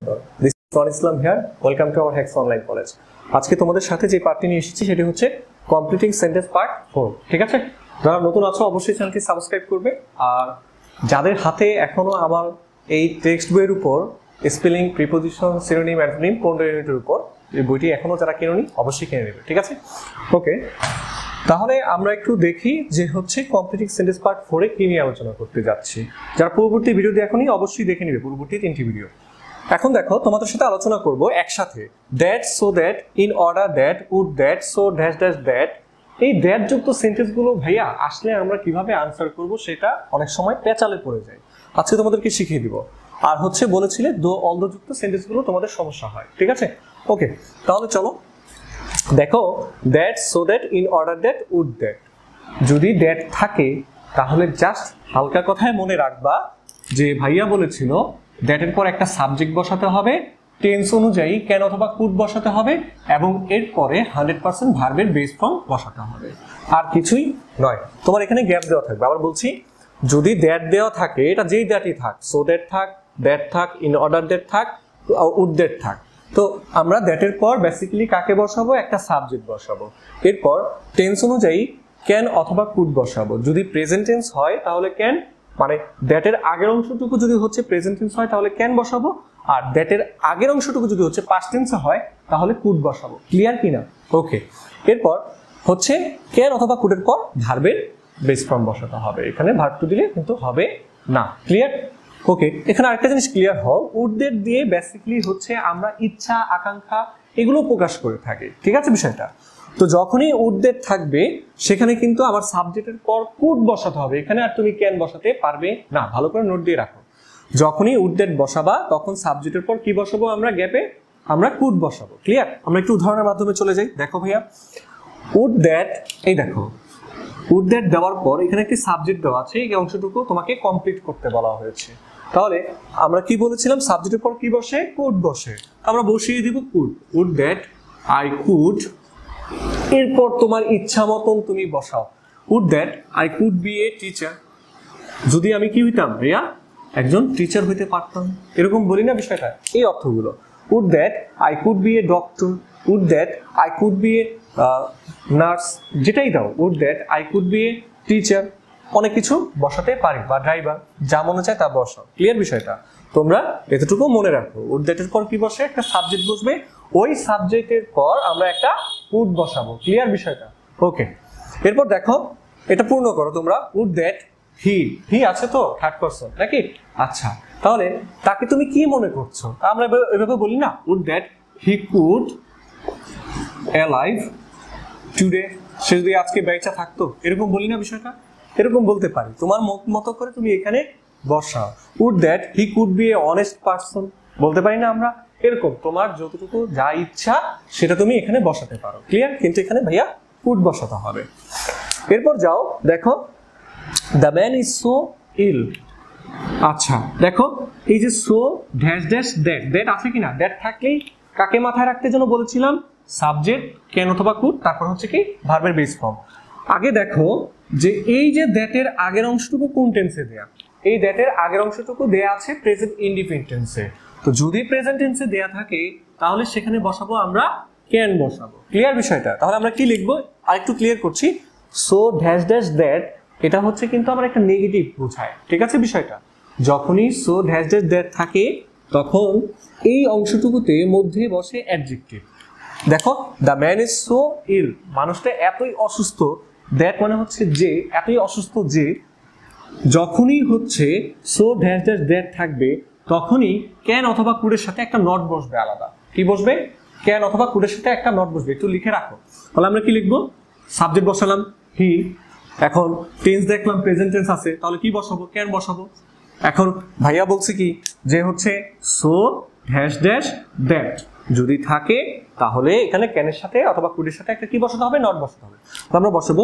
This is Ron Islam here. Welcome to our Hexa online college. আজকে তোমাদের সাথে যে পার্টটি নিয়ে এসেছি সেটি হচ্ছে কমপ্লিটিং সেন্টেন্স পার্ট 4। ঠিক আছে? যারা নতুন আছো অবশ্যই চ্যানেলটি সাবস্ক্রাইব করবে, আর যাদের হাতে এখনো আমার এই টেক্সট বইয়ের উপর স্পেলিং, প্রিপোজিশন, সিনোনিম, অ্যান্টোনিম 15 ইউনিটের উপর এই বইটি এখনো যারা কেননি অবশ্যই কিনে নেবে। ঠিক আছে? ওকে, তাহলে আমরা একটু দেখি যে হচ্ছে কমপ্লিটিং সেন্টেন্স পার্ট 4 এ কি নিয়ে আলোচনা করতে যাচ্ছি। যারা পূর্ববর্তী ভিডিও দেখোনি অবশ্যই দেখে নেবে পূর্ববর্তী 3টি ভিডিও। এখন দেখো তোমাদের সাথে আলোচনা করব একসাথে that, so that, in order that, would that, so dash dash that. এই দ্যাট যুক্ত সেন্টেন্সগুলো ভাইয়া আসলে আমরা কিভাবে আনসার করব সেটা অনেক সময় পেঁচালে পড়ে যায়। আজকে তোমাদেরকে শিখিয়ে দিব। আর হচ্ছে বলেছিলে দো অল দো যুক্ত সেন্টেন্সগুলো তোমাদের সমস্যা হয়। ঠিক আছে? ওকে, তাহলে চলো দেখো that, so that, in order that, would that. যদি দ্যাট থাকে তাহলে জাস্ট হালকা কথায় মনে রাখবা যে ভাইয়া বলেছিল দ্যাটের পর একটা সাবজেক্ট বসাতে হবে, টেন্স অনুযায়ী ক্যান অথবা কুড বসাতে হবে, এবং এরপরে 100% ভার্বের বেস ফর্ম বসাতে হবে। আর কিছুই নয়। তোমার এখানে গ্যাপ দেওয়া থাকবে। আবার বলছি, যদি দ্যাট দেওয়া থাকে, এটা যেই দ্যাটই থাক, সো দ্যাট থাক, ইন অর্ডার দ্যাট থাক, উড দ্যাট থাক, তো আমরা দ্যাটের পর বেসিক্যালি কাকে বসাবো? একটা সাবজেক্ট বসাবো। এরপর টেন্স অনুযায়ী ক্যান অথবা কুড বসাবো। যদি প্রেজেন্ট টেন্স হয় তাহলে ক্যান, মানে দ্যাটের আগের অংশটুকু যদি হচ্ছে প্রেজেন্ট টেন্স হয় তাহলে ক্যান বসাবো, আর দ্যাটের আগের অংশটুকু যদি হচ্ছে পাস্ট টেন্সে হয় তাহলে কুড বসাবো। ক্লিয়ার কিনা? ওকে, এরপর হচ্ছে ক্যান অথবা কুডের পর ভার্বের বেস ফর্ম বসাতে হবে। এখানে ভার্ব টু দিলে কিন্তু হবে না। ক্লিয়ার? ওকে, এখানে আরেকটা জিনিস ক্লিয়ার হও, উড দ্যাট দিয়ে বেসিক্যালি হচ্ছে আমরা ইচ্ছা, আকাঙ্ক্ষা এগুলো প্রকাশ করে থাকি। ঠিক আছে বিষয়টা? তো যখনই উড দ্যাট থাকবে সেখানে কিন্তু আমার সাবজেক্টের পর কুড বসাতে হবে। এখানে আর তুমি ক্যান বসাতে পারবে না। ভালো করে নোট দিয়ে রাখো। যখনই উড দ্যাট বসাবা তখন সাবজেক্টের পর কি বসাবো? আমরা গ্যাপে আমরা কুড বসাবো। ক্লিয়ার? আমরা একটু উদাহরণের মাধ্যমে চলে যাই। দেখো ভাইয়া, উড দ্যাট, এই দেখো উড দ্যাট দেওয়ার পর এখানে একটি সাবজেক্ট দেওয়া আছে, এই অংশটুকু তোমাকে কমপ্লিট করতে বলা হয়েছে। তাহলে আমরা কি বলেছিলাম? সাবজেক্টের পর কি বসে? কুড বসে। আমরা বসিয়ে দিব could. Would that I could, এরপর তোমার ইচ্ছা মতন তুমি বসাও। Would that I could be a teacher. যদি আমি কি হইতাম ভাইয়া? একজন টিচার হইতে পারতাম। এরকম বলি না বিষয়টা? এই অর্থগুলো। Would that I could be a doctor, would that I could be a nurse, যেটাই দাও। Would that I could be a teacher, অনেক কিছু বসাতে পারি, বা ড্রাইভার, যা মনে চায় তা বসাও। ক্লিয়ার বিষয়টা? তোমরা এতটুকু মনে রাখো। উড দ্যাটের পর কি বসে? একটা সাবজেক্ট বসবে, ওই সাবজেক্টের পর আমরা একটা কুড বসাবো। ক্লিয়ার বিষয়টা? ওকে, এরপর দেখো এটা পূর্ণ করো তোমরা। উড দ্যাট হি আছে তো থার্ড পারসন নাকি? আচ্ছা, তাহলে তাকে তুমি কি মনে করছো? আমরা এভাবে বলি না, would that he could alive today. সে যদি আজকে বেঁচে থাকতো, এরকম বলি না বিষয়টা? এরকম বলতে পারি। তোমার মতো করে তুমি এখানে বসাও। Would that he could be a honest person, বলতে পারি না আমরা? এরকম তোমার যতটুকু যা ইচ্ছা সেটা তুমি এখানে বসাতে পারো। ক্লিয়ার? কিন্তু এখানে ভাইয়া কুড বসাতে হবে। এরপর যাও, দেখো the man is so ill. আচ্ছা, দেখো এই যে so dash dash that, that আছে কিনা? দ্যাট থাকলেই কাকে মাথায় রাখতে যেন বলেছিলাম? সাবজেক্ট, ক্যান অথবা কুড, তারপর হচ্ছে কি ভার্বের বেস ফর্ম। আগে দেখো যে এই যে দ্যাটের আগের অংশটুকু কোন টেন্সে দেয়া? এই দ্যাটের আগের অংশটুকু দেয়া আছে প্রেজেন্ট ইনডিফিনিট টেন্সে। তো যদি প্রেজেন্ট টেন্সে দেয়া থাকে তাহলে সেখানে বসাবো আমরা ক্যান বসাবো। ক্লিয়ার বিষয়টা? তাহলে আমরা কি লিখবো আরেকটু ক্লিয়ার করছি। সো ড্যাশ ড্যাশ দ্যাট, এটা হচ্ছে কিন্তু আমার একটা নেগেটিভ বোঝায়। ঠিক আছে বিষয়টা? যখনই সো ড্যাশ ড্যাশ দ্যাট থাকে তখন এই অংশটুকুতে মধ্যে বসে অ্যাডজেক্টিভ। দেখো the man is so ill, মানুষটা এতই অসুস্থ। দ্যাট মানে হচ্ছে যে, এতই অসুস্থ যে, যখনই হচ্ছে সো ড্যাশ ড্যাশ দ্যাট থাকবে তখনই ক্যান অথবা কুডের সাথে একটা নট বসবে আলাদা। কি বসবে? ক্যান অথবা কুডের সাথে একটা নট বসবে। একটু লিখে রাখো। তাহলে আমরা কি লিখবো? সাবজেক্ট বসালাম হি, এখন টেন্স দেখলাম প্রেজেন্ট টেন্স আছে, তাহলে কি বসাবো? ক্যান বসাবো। এখন ভাইয়া বলছে কি যে হচ্ছে সো ড্যাশ ড্যাশ দ্যাট যদি থাকে তাহলে এখানে ক্যানের সাথে অথবা কুডের সাথে একটা কি বসাতে হবে? নট বসাতে হবে। তো আমরা বসাবো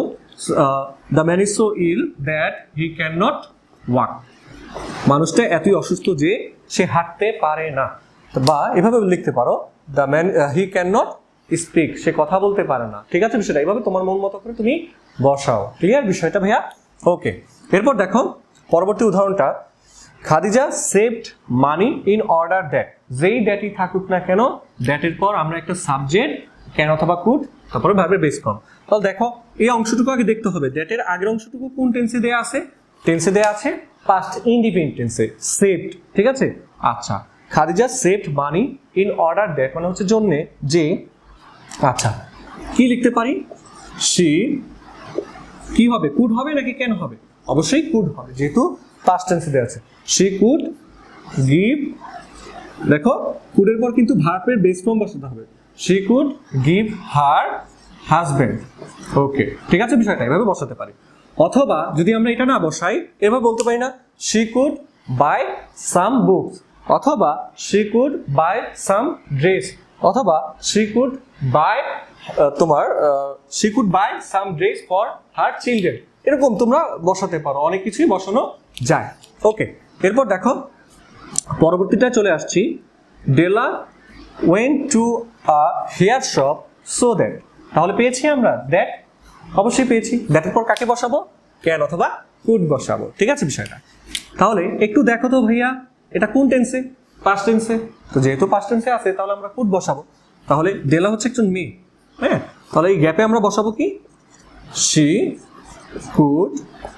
the man is so ill that he can not walk. মানুষটা এতই অসুস্থ যে সে হাঁটতে পারে না। বা এভাবে লিখতে পারো the man he can not speak, সে কথা বলতে পারে না। ঠিক আছে বিষয়টা? এইভাবে তোমার মন মতো করে তুমি বসাও। ক্লিয়ার বিষয়টা ভাইয়া? ওকে, এরপর দেখো পরবর্তী উদাহরণটা। Khadija saved money in order that, যেই দ্যাটই থাকুক না কেন দ্যাটের পর আমরা একটা সাবজেক্ট ক্যান অথবা কুড তারপরে ভার্বের বেস ফর্ম। তাহলে দেখো এই অংশটুকু আগে দেখতে হবে, দ্যাটের আগের অংশটুকু কোন টেন্সে দেয়া আছে, টেন্সে দেয়া আছে পাস্ট ইনডিফিনিট টেন্সে, সেভড। ঠিক আছে, আচ্ছা Khadija saved money in order that মানে হচ্ছে জন্য যে, আচ্ছা কি লিখতে পারি, সি কি হবে, কুড হবে নাকি ক্যান হবে, অবশ্যই কুড হবে যেহেতু পাস্ট টেন্সে দেয়া আছে। সি কুড গিভ, দেখো কুডের পর কিন্তু ভার্বের বেস ফর্ম বসাতে হবে, she could give her husband. Okay, ঠিক আছে, বিষয়টা এভাবে বসাতে পারি। অথবা যদি আমরা এটা না বসাই এভাবে বলতে পারি না, she could buy some books, অথবা she could buy some dress, অথবা শি কুড বাই তোমার she could buy some dress for her children, এরকম তোমরা বসাতে পারো, অনেক কিছুই বসানো যায়। ওকে, এরপর দেখো পরবর্তীটা চলে আসছি, Della went to a hair shop so that, তাহলে পেয়েছি আমরা দ্যাট, অবশ্যই পেয়েছি। দ্যাটের পর কাকে বসাবো, ক্যান অথবা কুড বসাবো। ঠিক আছে বিষয়টা, তাহলে একটু দেখো তো ভাইয়া এটা কোন টেন্সে, পাস্ট টেন্সে, তো যেহেতু পাস্ট টেন্সে আছে তাহলে আমরা কুড বসাবো। তাহলে ডেলা হচ্ছে একজন মেয়ে, হ্যাঁ, তাহলে এই গ্যাপে আমরা বসাবো কি, she could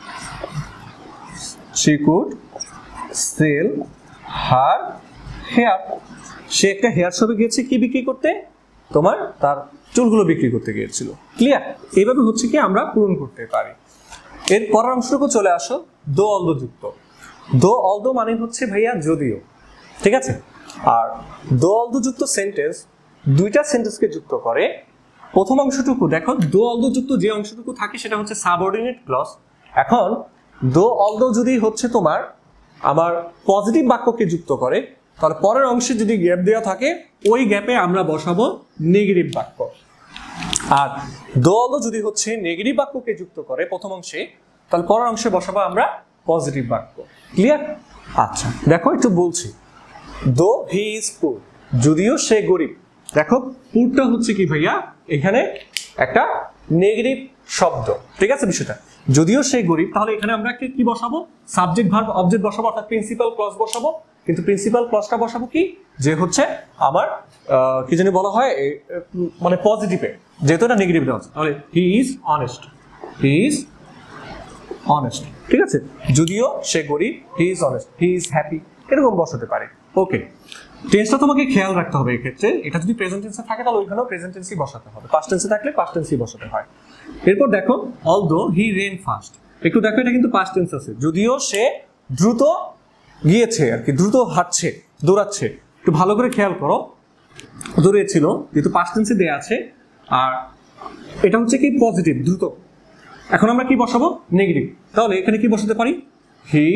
sell her hair, সে একটা হেয়ার শপে গিয়েছে কি বিক্রি করতে, তোমার তার চুলগুলো বিক্রি করতে গিয়েছিল। ক্লিয়ার, এইভাবে হচ্ছে কি আমরা পূরণ করতে পারি। এর পরের অংশটুকু চলে আসো, দো অলদো যুক্ত। দো অলদো মানে হচ্ছে ভাইয়া যদিও, ঠিক আছে, আর দো অলদো যুক্ত সেন্টেন্স দুইটা সেন্টেন্সকে যুক্ত করে। প্রথম অংশটুকু দেখো, দো অলদো যুক্ত যে অংশটুকু থাকে সেটা হচ্ছে সাবঅর্ডিনেট ক্লজ। এখন দো অলদো যদি হচ্ছে তোমার আমার পজিটিভ বাক্যকে যুক্ত করে, তাহলে পরের অংশে যদি গ্যাপ দেওয়া থাকে ওই গ্যাপে আমরা বসাবো নেগেটিভ বাক্য। আর দো অলদো যদি হচ্ছে নেগেটিভ বাক্যকে যুক্ত করে প্রথম অংশে, তাহলে পরের অংশে বসাবো আমরা পজিটিভ বাক্য। ক্লিয়ার, আচ্ছা দেখো একটু বলছি, দো হি ইজ পুর, যদিও সে গরিব। দেখো পুরটা হচ্ছে কি ভাইয়া, এখানে একটা নেগেটিভ শব্দ, ঠিক আছে বিষয়টা, যদিও সে গরিব, তাহলে এখানে আমরা কি বসাবো, সাবজেক্ট ভার্ব অবজেক্ট বসাবো, অর্থাৎ প্রিন্সিপাল ক্লজ বসাবো। কিন্তু প্রিন্সিপাল ক্লজটা বসাবো কি, যে হচ্ছে আমার কি জানি বলা হয় মানে পজিটিভে, যেহেতু এটা নেগেটিভ দেওয়া আছে, তাহলে he is honest, he is honest, ঠিক আছে, যদিও সে গরিব, he is honest, he is happy, এরকম বসাতে পারে। ওকে, টেন্সটা তোমাকে খেয়াল রাখতে হবে এই ক্ষেত্রে, এটা যদি প্রেজেন্ট টেন্সে থাকে তাহলে ওইখানেও প্রেজেন্ট টেন্সই বসাতে হবে, পাস্ট টেন্সে থাকলে পাস্ট টেন্সই বসাতে হয়। এরপর দেখো, অলদো হি রেন ফাস্ট, একটু দেখো এটা কিন্তু পাস্ট টেন্স আছে, যদিও সে দ্রুত গিয়েছে আর কি, দ্রুত হাঁটছে, দৌড়াচ্ছে, একটু ভালো করে খেয়াল করো, দৌড়িয়েছিল যেহেতু পাস্ট টেন্সে দেয়া আছে, আর এটা হচ্ছে কি পজিটিভ দ্রুত। এখন আমরা কি বসাবো, নেগেটিভ, তাহলে এখানে কি বসাতে পারি, he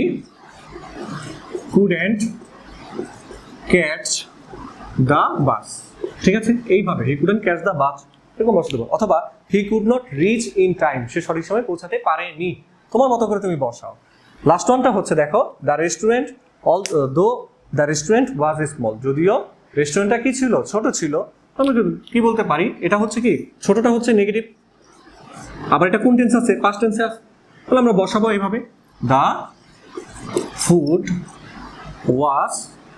couldn't catch the bus, ঠিক আছে, এইভাবে he couldn't catch the bus এরকম বসাতে পারো। অথবা he could not reach in time, সে সঠিক সময় পৌঁছাতে পারেনি, তোমার মতো করে তুমি বসাও। লাস্ট ওয়ানটা হচ্ছে দেখো, the restaurant though the restaurant was small, যদিও রেস্টুরেন্টটা কি ছিল, ছোট ছিল, আমরা কি বলতে পারি, এটা হচ্ছে কি, ছোটটা হচ্ছে নেগেটিভ, আবার এটা কোন টেন্স আছে, পাস্ট টেন্সে আছে, তাহলে আমরা বসাবো এইভাবে, the food was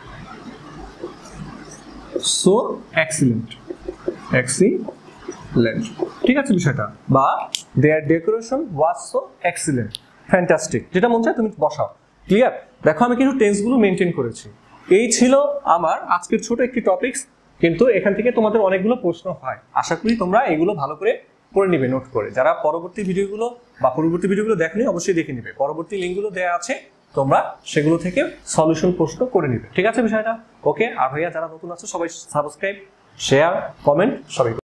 so excellent, excellent, ঠিক আছে বিষয়টা, বা their decoration was so excellent, fantastic, যেটা মন চায় তুমি বসাও। ক্লিয়ার, দেখো আমি কিন্তু টেন্সগুলো মেনটেন করেছি। এই ছিল আমার আজকের ছোট একটি টপিকস, কিন্তু এখান থেকে তোমাদের অনেকগুলো প্রশ্ন হয়, আশা করি তোমরা এগুলো ভালো করে পড়ে নিবে নোট করে। যারা পরবর্তী ভিডিওগুলো দেখনি অবশ্যই দেখে নিবে, পরবর্তী লিঙ্কগুলো দেওয়া আছে, তোমরা সেগুলো থেকে সলিউশন প্রশ্ন করে নিবে, ঠিক আছে বিষয়টা। ওকে, আর ভাইয়া যারা নতুন আছো সবাই সাবস্ক্রাইব, শেয়ার, কমেন্ট সবাই